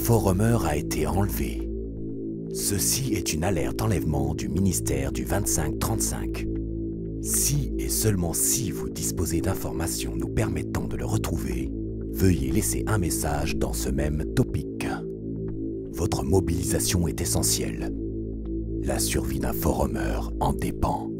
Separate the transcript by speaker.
Speaker 1: Forumer a été enlevé. Ceci est une alerte enlèvement du ministère du 2535. Si et seulement si vous disposez d'informations nous permettant de le retrouver, veuillez laisser un message dans ce même topic. Votre mobilisation est essentielle. La survie d'un Forumer en dépend.